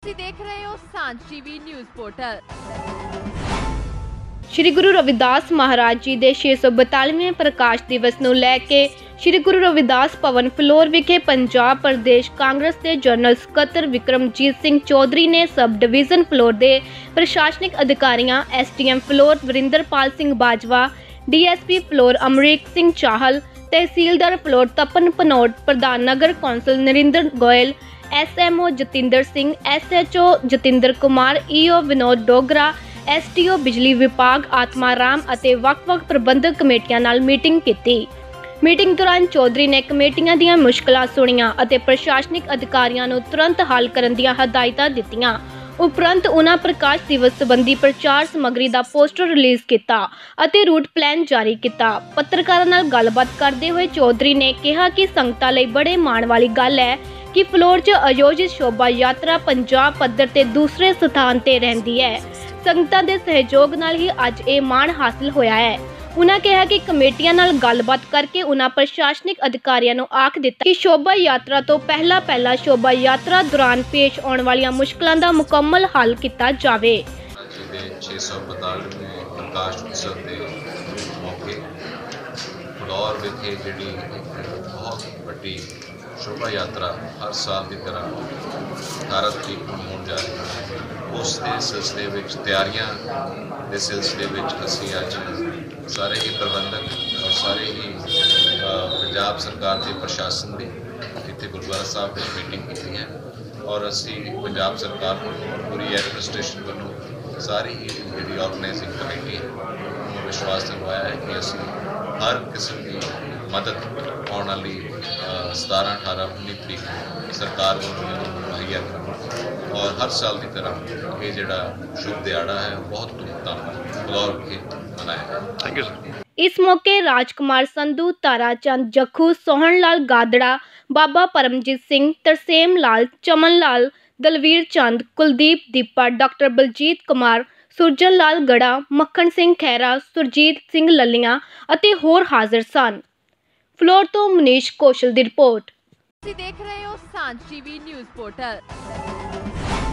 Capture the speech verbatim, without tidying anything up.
ਤੁਸੀਂ ਦੇਖ ਰਹੇ ਹੋ ਸਾਂਝ TV news portal. Shri Guru Ravidas महाराज जी के छे सौ बयालीवें प्रकाश दिवस ਨੂੰ ਲੈ ਕੇ श्री गुरु रविदास भवन फ्लोर विखे पंजाब प्रदेश कांग्रेस के जनरल ਸਕੱਤਰ विक्रमजीत सिंह चौधरी ने सब डिवीजन फ्लोर के प्रशासनिक अधिकारियों S D M Phillaur Varinderpal Singh Bajwa, D S P Phillaur Amrik Singh Chahal, tehsildar Phillaur Tapan Bhanot, प्रधान नगर council Narinder Goyal, S M O Jatinder Singh, S H O Jatinder Kumar, E O Vinod Dogra, S T O बिजली विभाग आत्मा राम ਅਤੇ ਵੱਖ-ਵੱਖ ਪ੍ਰਬੰਧਕ ਕਮੇਟੀਆਂ ਨਾਲ ਮੀਟਿੰਗ ਕੀਤੀ। ਮੀਟਿੰਗ ਦੌਰਾਨ ਚੌਧਰੀ ਨੇ ਕਮੇਟੀਆਂ ਦੀਆਂ ਮੁਸ਼ਕਲਾਂ ਸੁਣੀਆਂ ਅਤੇ ਪ੍ਰਸ਼ਾਸਨਿਕ ਅਧਿਕਾਰੀਆਂ ਨੂੰ ਤੁਰੰਤ ਹੱਲ ਕਰਨ ਦੀਆਂ ਹਦਾਇਤਾਂ ਦਿੱਤੀਆਂ। ਉਪਰੰਤ ਉਨ੍ਹਾਂ ਪ੍ਰਕਾਸ਼ ਦਿਵਸ ਸੰਬੰਧੀ ਪ੍ਰਚਾਰ ਸਮੱਗਰੀ ਦਾ ਪੋਸਟਰ ਰਿਲੀਜ਼ ਕੀਤਾ ਅਤੇ ਰੂਟ ਪਲਾਨ ਜਾਰੀ ਕੀਤਾ। ਪੱਤਰਕਾਰਾਂ ਨਾਲ ਗੱਲਬਾਤ ਕਰਦੇ ਹੋਏ ਚੌਧਰੀ ਨੇ ਕਿਹਾ ਕਿ ਸੰਗਤਾਂ ਲਈ ਬੜੇ ਮਾਣ ਵਾਲੀ ਗੱਲ ਹੈ ਕਿ ਫਲੋਰ 'ਚ ਆਯੋਜਿਤ ਸ਼ੋਭਾ ਯਾਤਰਾ ਪੰਜਾਬ ਪੱਧਰ ਤੇ ਦੂਸਰੇ ਸਥਾਨ ਤੇ ਰਹਿੰਦੀ ਹੈ। ਸੰਗਤਾਂ ਦੇ ਸਹਿਯੋਗ ਨਾਲ ਹੀ ਅੱਜ ਇਹ ਮਾਣ ਹਾਸਲ ਹੋਇਆ ਹੈ। ਉਨ੍ਹਾਂ ਕਿਹਾ ਕਿ ਕਮੇਟੀਆਂ ਨਾਲ ਗੱਲਬਾਤ ਕਰਕੇ ਉਨ੍ਹਾਂ ਪ੍ਰਸ਼ਾਸਨਿਕ ਅਧਿਕਾਰੀਆਂ ਨੂੰ ਆਖ ਦਿੱਤਾ ਕਿ ਸ਼ੋਭਾ ਯਾਤਰਾ ਤੋਂ ਪਹਿਲਾਂ ਪਹਿਲਾਂ ਸ਼ੋਭਾ ਯਾਤਰਾ ਦੌਰਾਨ ਪੇਸ਼ ਆਉਣ ਵਾਲੀਆਂ ਮੁਸ਼ਕਲਾਂ ਦਾ ਮੁਕੰਮਲ ਹੱਲ ਕੀਤਾ ਜਾਵੇ। ਛੇ ਸੌ ਬਤਾਲੀਵੇਂ ਪ੍ਰਕਾਸ਼ ਉਤਸਵ ਦੇ ਮੌਕੇ ਫਲੋਰ ਵਿਖੇ ਜਿਹੜੀ ਬਹੁਤ ਵੱਡੀ ਸ਼ੋਭਾ ਯਾਤਰਾ ਹਰ ਸਾਲ ਦੀ ਤਰ੍ਹਾਂ ਅਠਾਰਾਂ ਤਰੀਕ ਨੂੰ ਹੋਣ ਜਾ ਰਹੀ ਹੈ। ਉਸ ਦੇ ਸਿਲਸਿਲੇ ਵਿੱਚ ਤਿਆਰੀਆਂ ਦੇ ਸਿਲਸਿਲੇ ਵਿੱਚ ਅਸੀਂ ਅੱਜ ਸਾਰੇ ਹੀ ਪ੍ਰਬੰਧਕ ਔਰ ਸਾਰੇ ਹੀ ਪੰਜਾਬ ਸਰਕਾਰ ਦੇ ਪ੍ਰਸ਼ਾਸਨ ਦੀ ਇੱਥੇ ਗੁਰਦੁਆਰਾ ਸਾਹਿਬ ਵਿੱਚ ਮੀਟਿੰਗ ਕੀਤੀ ਹੈ ਔਰ ਅਸੀਂ ਪੰਜਾਬ ਸਰਕਾਰ ਵੱਲੋਂ ਪੂਰੀ ਐਡਮਿਨਿਸਟ੍ਰੇਸ਼ਨ ਵੱਲੋਂ ਸਾਰੀ ਹੀ ਜਿਹੜੀ ਆਰਗੇਨਾਈਜ਼ਿੰਗ ਕਮੇਟੀ ਨੂੰ ਵਿਸ਼ਵਾਸ ਦਿਵਾਇਆ ਹੈ ਕਿ ਅਸੀਂ ਹਰ ਕਿਸਮ ਦੀ ਮਦਦ ਆਉਣ ਵਾਲੀ ਸਤਾਰਾਂ ਅਠਾਰਾਂ ਉੱਨੀ ਤਰੀਕ ਸਰਕਾਰ ਵੱਲੋਂ ਮੁਹੱਈਆ ਕਰਾਂਗੇ ਔਰ ਹਰ ਸਾਲ ਦੀ ਤਰ੍ਹਾਂ ਇਹ ਜਿਹੜਾ ਸ਼ੁਭ ਦਿਹਾੜਾ ਹੈ ਬਹੁਤ ਧੂਮਧਾਮ ਨਾਲ ਫਲੋਰ ਵਿਖੇ ਮਨਾਇਆ। Thank you sir. ਇਸ ਮੌਕੇ ਰਾਜਕੁਮਾਰ ਸੰਧੂ, ਤਾਰਾ ਚੰਦ ਜੱਖੂ, ਸੋਹਣ ਲਾਲ ਗਾਦੜਾ, ਬਾਬਾ ਪਰਮਜੀਤ ਸਿੰਘ, ਤਰਸੇਮ ਲਾਲ, ਚਮਨ ਲਾਲ, ਦਲਵੀਰ ਚੰਦ, ਕੁਲਦੀਪ ਦੀਪਾ, ਡਾਕਟਰ ਬਲਜੀਤ ਕੁਮਾਰ, ਸੁਰਜਨ ਲਾਲ ਗੜਾ, ਮੱਖਣ ਸਿੰਘ ਖਹਿਰਾ, ਸੁਰਜੀਤ ਸਿੰਘ ਲੱਲੀਆਂ ਅਤੇ ਹੋਰ ਹਾਜ਼ਰ ਸਨ। ਫਲੋਰ ਤੋਂ ਮਨੀਸ਼ ਕੌਸ਼ਲ ਦੀ ਰਿਪੋਰਟ। ਤੁਸੀਂ ਦੇਖ ਰਹੇ ਹੋ ਸਾਂਝ ਟੀਵੀ ਨਿਊਜ਼ ਪੋਰਟਲ।